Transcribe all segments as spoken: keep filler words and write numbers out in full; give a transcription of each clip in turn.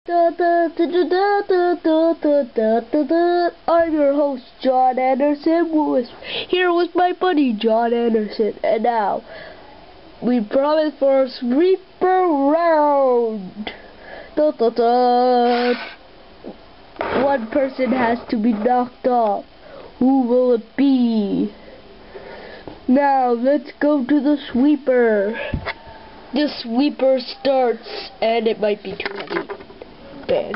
Da, da, da, da, da, da, da, da, da, da. I'm your host, John Anderson, with, here with my buddy, John Anderson. And now, we promise for a sweeper round. Da, da, da. One person has to be knocked off. Who will it be? Now, let's go to the sweeper. The sweeper starts, and it might be too heavy. Bad.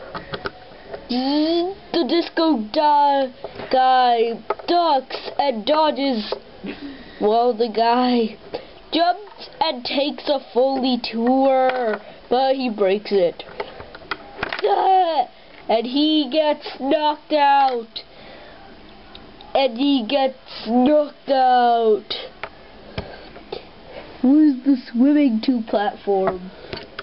The disco di guy ducks and dodges while the guy jumps and takes a Foley tour, but he breaks it. And he gets knocked out. And he gets knocked out. Where's the swimming to platform?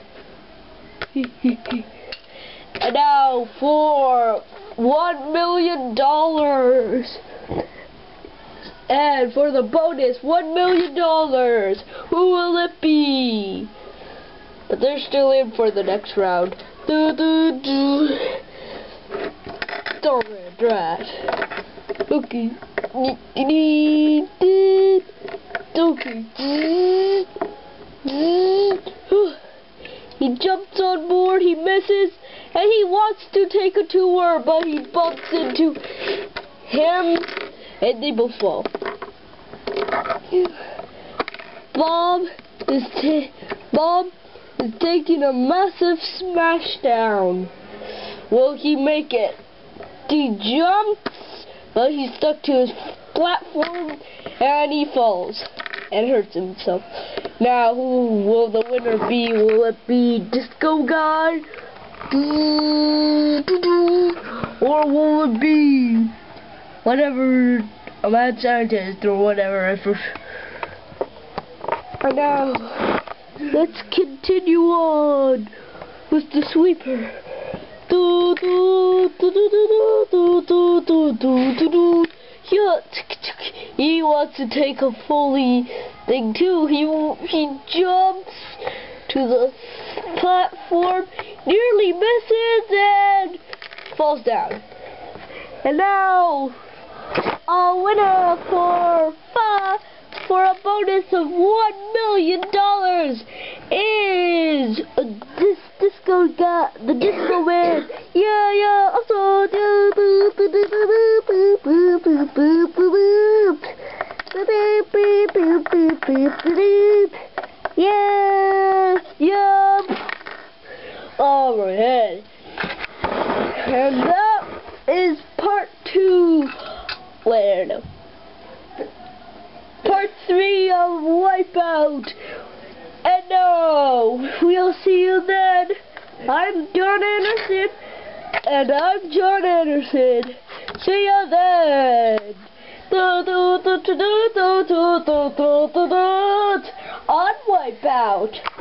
And now for one million dollars. And for the bonus, one million dollars. Who will it be? But they're still in for the next round. Do do do. Don't rat. Okay. Okay. He jumps on board, he misses, and he wants to take a tour, but he bumps into him, and they both fall. Bob is ta Bob is taking a massive smash-down. Will he make it? He jumps, but he's stuck to his platform, and he falls and hurts himself. Now, who will the winner be? Will it be Disco Guy? Or will it be whatever, a mad scientist or whatever? And now, let's continue on with the sweeper. Do do do do do do do do do do do. Yeah, he wants to take a Foley thing too. He he jumps to the platform, nearly misses, and falls down. And now, a winner for five, for a bonus of one million dollars is this disco guy, the disco man. Yeah, yeah. Also, do do do do do do do do do do. Yes, yeah. All right. And that is part two. Wait, no. Part three of Wipeout. And no, we'll see you then. I'm John Anderson. And I'm John Anderson. See you then. Do, do, do, do, do, do, do, do, do, do, on Wipeout.